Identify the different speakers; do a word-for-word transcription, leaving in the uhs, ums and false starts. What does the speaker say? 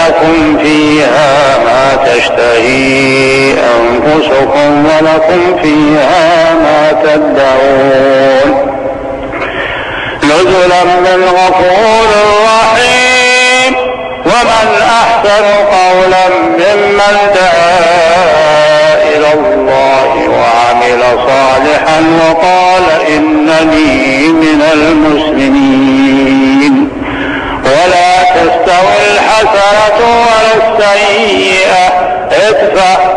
Speaker 1: لكم فيها ما تشتهي أنفسكم ولكم فيها ما تدعون نزلا من غفور رحيم. ومن أحسن قولا ممن دعا إلى الله وعمل صالحا وقال إنني من المسلمين. ولا تستوي الحسنة ولا السيئة ادفع